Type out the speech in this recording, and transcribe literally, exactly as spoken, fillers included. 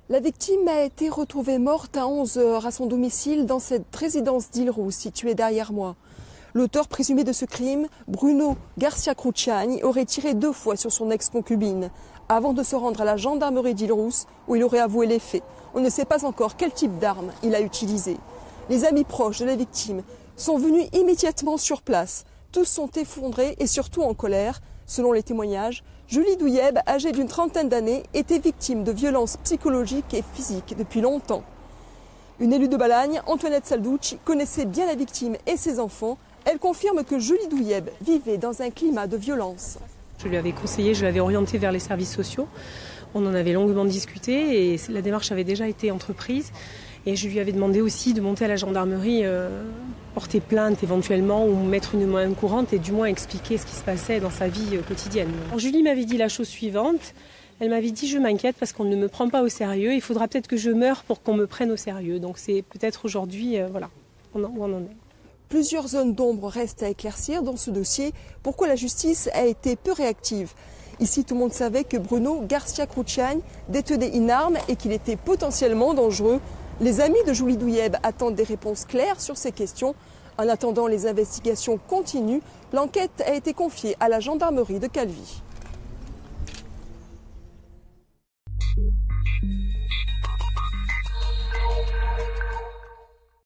La victime a été retrouvée morte à onze heures à son domicile dans cette résidence d'Île-Rousse située derrière moi. L'auteur présumé de ce crime, Bruno Garcia Cruciani, aurait tiré deux fois sur son ex-concubine avant de se rendre à la gendarmerie d'Île-Rousse où il aurait avoué les faits. On ne sait pas encore quel type d'arme il a utilisé. Les amis proches de la victime sont venus immédiatement sur place. Tous sont effondrés et surtout en colère. Selon les témoignages, Julie Douyeb, âgée d'une trentaine d'années, était victime de violences psychologiques et physiques depuis longtemps. Une élue de Balagne, Antoinette Salducci, connaissait bien la victime et ses enfants. Elle confirme que Julie Douyeb vivait dans un climat de violence. Je lui avais conseillé, je l'avais orientée vers les services sociaux. On en avait longuement discuté et la démarche avait déjà été entreprise. Et je lui avais demandé aussi de monter à la gendarmerie, euh, porter plainte éventuellement ou mettre une main courante et du moins expliquer ce qui se passait dans sa vie quotidienne. Alors, Julie m'avait dit la chose suivante. Elle m'avait dit « je m'inquiète parce qu'on ne me prend pas au sérieux. Il faudra peut-être que je meure pour qu'on me prenne au sérieux ». Donc c'est peut-être aujourd'hui, euh, voilà, où on en est. Plusieurs zones d'ombre restent à éclaircir dans ce dossier. Pourquoi la justice a été peu réactive? Ici, tout le monde savait que Bruno Garcia Cruciani détenait une arme et qu'il était potentiellement dangereux. Les amis de Julie Douyeb attendent des réponses claires sur ces questions. En attendant, les investigations continuent. L'enquête a été confiée à la gendarmerie de Calvi.